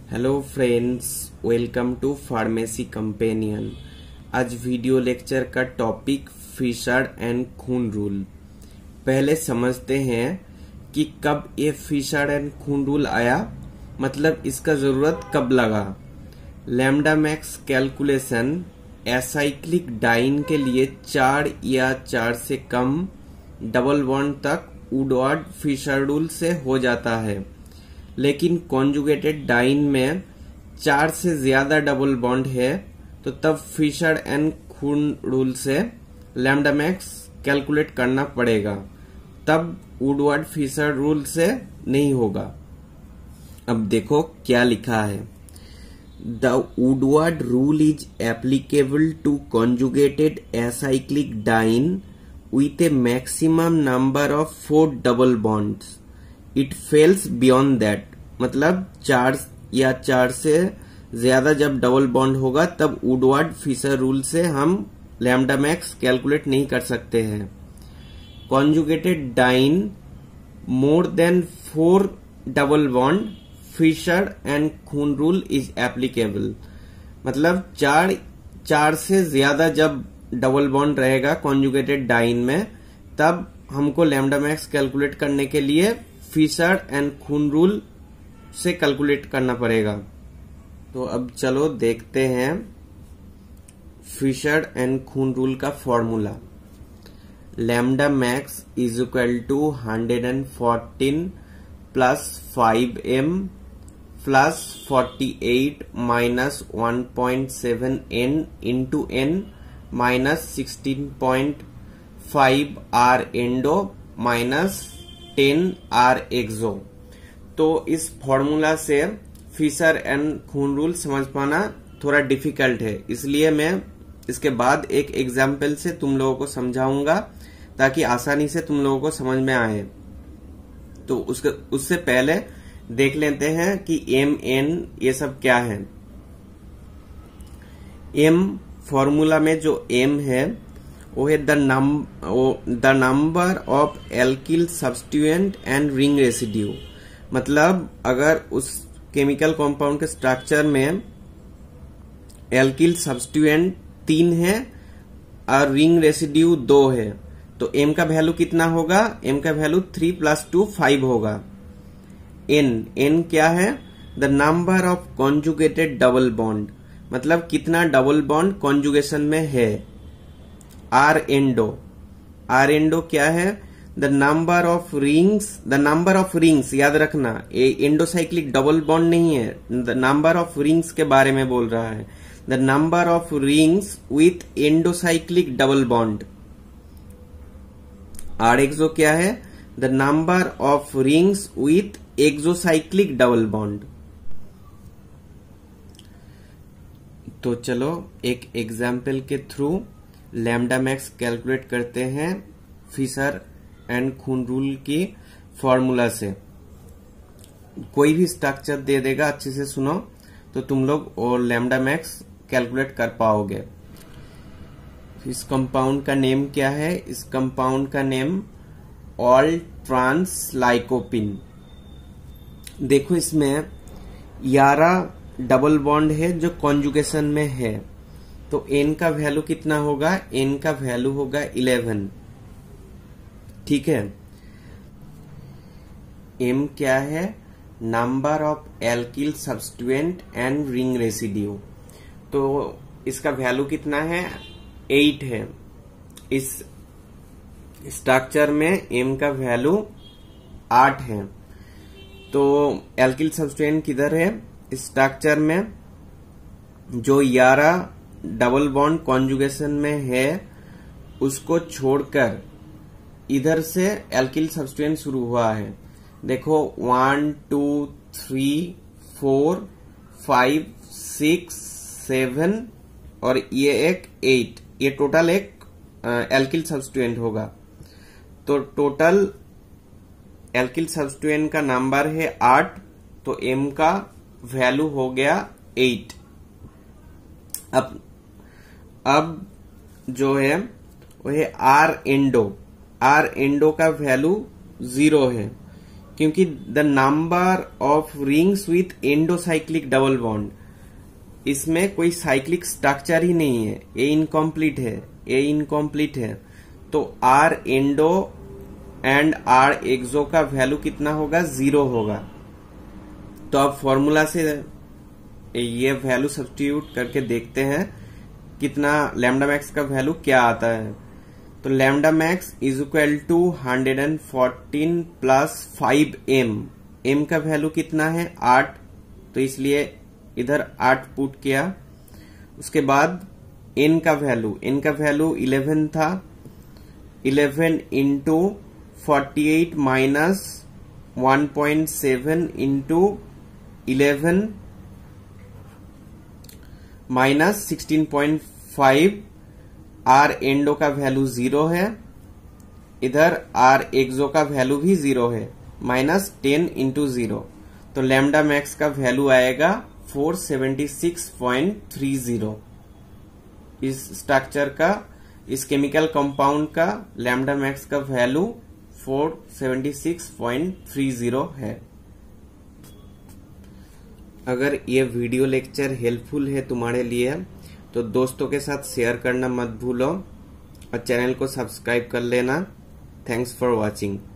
Hello friends, welcome to pharmacy companion. आज video lecture का topic Fisher and Kuhn rule. पहले समझते हैं कि कब ये फिशर एंड खून रूल आया, मतलब इसका जरूरत कब लगा। Lambda max calculation acyclic diene के लिए 4 या 4 से कम डबल बॉन्ड तक वुडवर्ड फिशर रूल से हो जाता है, लेकिन कॉन्जुगेटेड डाइन में 4 से ज्यादा डबल बॉन्ड है तो तब फिशर एंड खून रूल से लैम्डा मैक्स कैलकुलेट करना पड़ेगा, तब वुडवर्ड फिशर रूल से नहीं होगा। अब देखो क्या लिखा है। The Woodward rule is applicable to conjugated acyclic diene with a maximum number of 4 double bonds. It fails beyond that. मतलब 4 या 4 से ज्यादा जब डबल बॉन्ड होगा तब वुडवर्ड फिशर रूल से हम लैम्डा मैक्स कैलकुलेट नहीं कर सकते हैं। Conjugated diene more than 4 double bond Fisher and Kuhn rule is applicable. मतलब 4 से ज्यादा जब डबल बॉन्ड रहेगा कॉन्जुगेटेड डाइन में, तब हमको लैम्डा मैक्स कैलकुलेट करने के लिए फिशर एंड खून रूल से कैलकुलेट करना पड़ेगा। तो अब चलो देखते हैं फिशर एंड खून रूल का formula. Lambda max is equal to 114 plus 5m plus 48 minus 1.7 n into n minus 16.5 R endo minus 10 R exo. तो इस फॉर्मूला से फिशर एंड खून रूल समझ पाना थोड़ा डिफिकल्ट है, इसलिए मैं इसके बाद एक एग्जाम्पल से तुम लोगों को समझाऊंगा ताकि आसानी से तुम लोगों को समझ में आए। तो उससे पहले देख लेते हैं कि एम एन ये सब क्या है। एम फॉर्मूला में जो m है वो है the number of alkyl substituent and ring residue. मतलब अगर उस केमिकल कंपाउंड के स्ट्रक्चर में एल्किल सब्स्टिट्यूएंट 3 है और रिंग रेसिड्यू 2 है तो m का वैल्यू कितना होगा? m का वैल्यू 3 प्लस 2 5 होगा। n क्या है? The number of conjugated double bond, मतलब कितना डबल बॉन्ड कॉन्जुगेशन में है। आर एंडो क्या है? द नंबर ऑफ रिंग्स याद रखना, ये एंडोसाइक्लिक डबल बॉन्ड नहीं है, द नंबर ऑफ रिंग्स के बारे में बोल रहा है। The number of rings with endocyclic double bond. R exo क्या है? The number of rings with exocyclic double bond. तो चलो एक एग्जाम्पल के थ्रू लैम्डा मैक्स कैलकुलेट करते हैं फिशर एंड खून रूल की फॉर्मूला से। कोई भी स्ट्रक्चर दे देगा, अच्छे से सुनो तो तुम लोग और लैम्डा मैक्स कैलकुलेट कर पाओगे। इस कंपाउंड का नेम क्या है? इस कंपाउंड का नेम ऑल ट्रांस लाइकोपिन। देखो इसमें 11 डबल बॉन्ड है जो कॉन्जुगेशन में है, तो n का वैल्यू कितना होगा? n का वैल्यू होगा 11। ठीक है। m क्या है? Number of alkyl substituent and ring residue. तो इसका वैल्यू कितना है? 8 है। इस स्ट्रक्चर में m का वैल्यू 8 है। तो एल्किल सब्स्टिट्यूएंट किधर है? स्ट्रक्चर में जो 11 डबल बॉन्ड कॉन्जुगेशन में है उसको छोड़कर इधर से एल्किल सब्स्टिट्यूएंट शुरू हुआ है। देखो 1 2 3 4 5 6 7 और ये एक 8, ये टोटल एक एल्किल सब्स्टिट्यूएंट होगा। तो टोटल एल्किल सब्स्टिट्यूएंट का नंबर है 8, तो m का वैल्यू हो गया 8। अब जो है वो है आर एंडो का वैल्यू 0 है, क्योंकि the number of rings with endocyclic double bond, इसमें कोई साइक्लिक स्ट्रक्चर ही नहीं है, ये इनकम्प्लीट है। तो R endo and R exo का वैल्यू कितना होगा, 0 होगा। तो अब फॉर्मूला से ये वैल्यू सब्स्टिट्यूट करके देखते हैं कितना लैम्डा मैक्स का वैल्यू क्या आता है। तो lambda max is equal to 114 plus 5m। m का वैल्यू कितना है, 8, तो इसलिए इधर 8 पुट किया। उसके बाद n का वैल्यू 11 था, 11 into 48 minus 1.7 into 11 minus 16.5। R endo का वैल्यू 0 है, इधर आर एक्सो का वैल्यू भी 0 है, माइनस 10 इंटू 0। तो लैम्डा मैक्स का वैल्यू आएगा 476.30। इस स्ट्रक्चर का, इस केमिकल कंपाउंड का लैम्डा मैक्स का वैल्यू 476.30 है। अगर ये वीडियो लेक्चर हेल्पफुल है तुम्हारे लिए तो दोस्तों के साथ शेयर करना मत भूलो और चैनल को सब्सक्राइब कर लेना। Thanks for watching.